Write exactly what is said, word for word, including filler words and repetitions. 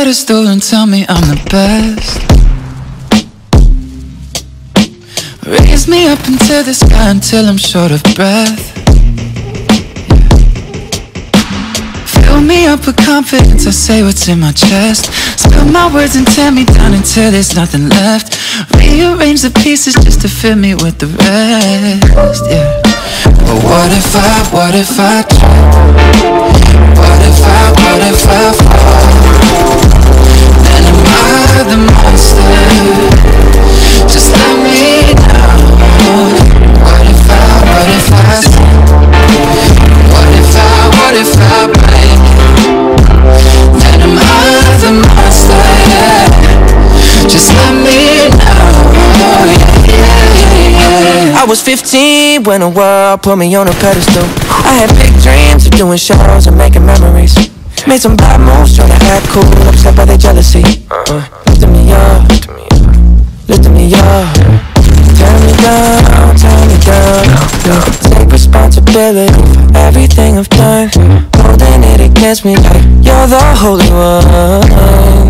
pedestal and tell me I'm the best. Raise me up into the sky until I'm short of breath. Fill me up with confidence, I say what's in my chest. Spill my words and tear me down until there's nothing left. Rearrange the pieces just to fill me with the rest, yeah. But what if I, what if I try? What if I, what if I fall? Then am I the monster? Just let me know. What if I, what if I sin? What if I, what if I break? Then am I the monster, yeah. Just let me know, yeah, yeah, yeah. I was fifteen when the world put me on a pedestal. I had big dreams of doing shows and making memories. Made some bad moves trying to act cool, upset by their jealousy. uh, Lifting me up, lifting me up. Turn me down, turn me down, down. Take responsibility for everything I've done. Holding it against me like you're the holy one.